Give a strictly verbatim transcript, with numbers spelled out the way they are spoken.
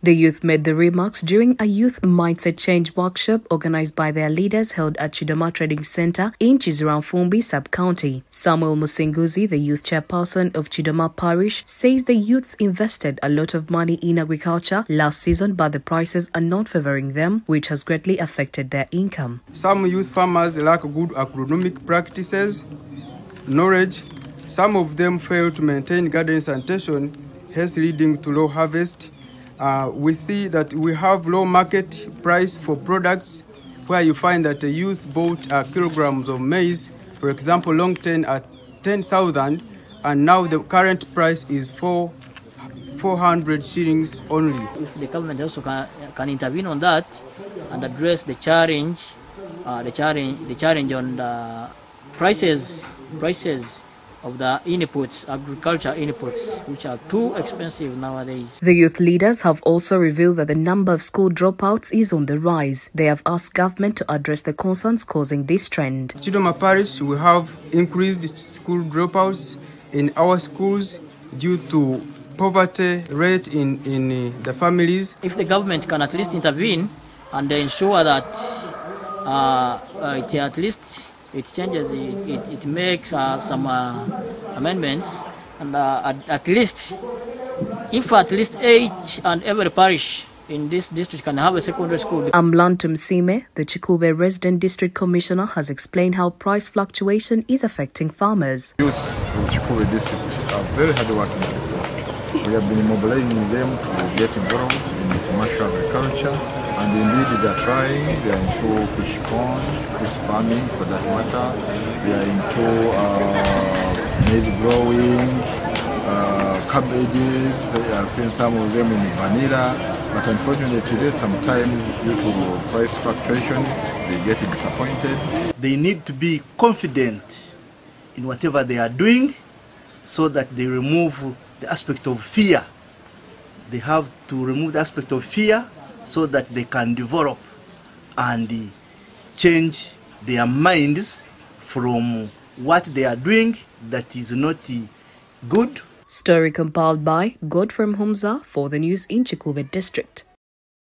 The youth made the remarks during a youth mindset change workshop organized by their leaders held at Chidoma Trading Center in Chiziranfumbi sub-county. Samuel Musinguzi, the youth chairperson of Chidoma Parish, says the youths invested a lot of money in agriculture last season, but the prices are not favoring them, which has greatly affected their income. Some youth farmers lack good agronomic practices, knowledge. Some of them fail to maintain garden sanitation, hence leading to low harvest. Uh, we see that we have low market price for products, where you find that the youth bought uh, kilograms of maize, for example, long ten at ten thousand, and now the current price is four hundred shillings only. If the government also can, can intervene on that and address the challenge, uh, the challenge, the challenge on the prices, prices. of the inputs, agriculture inputs, which are too expensive nowadays. The youth leaders have also revealed that the number of school dropouts is on the rise. They have asked government to address the concerns causing this trend. Chidoma Parish, we have increased school dropouts in our schools due to poverty rate in, in the families. If the government can at least intervene and ensure that uh, uh, it at least it changes, it, it, it makes uh, some uh, amendments, and uh, at, at least, if at least each and every parish in this district can have a secondary school. Amlanto Msime, the Chikube resident district commissioner, has explained how price fluctuation is affecting farmers. Youth of Chikube district are very hardworking people. We have been mobilizing them to get involved in commercial agriculture. And indeed, they are trying, they are into fish ponds, fish farming for that matter. They are into uh, maize growing, uh, cabbages. I have seen some of them in vanilla. But unfortunately, sometimes due to price fluctuations, they get disappointed. They need to be confident in whatever they are doing so that they remove the aspect of fear. They have to remove the aspect of fear so that they can develop and change their minds from what they are doing that is not good. Story compiled by Godfrey Humza for the news in Chikube district.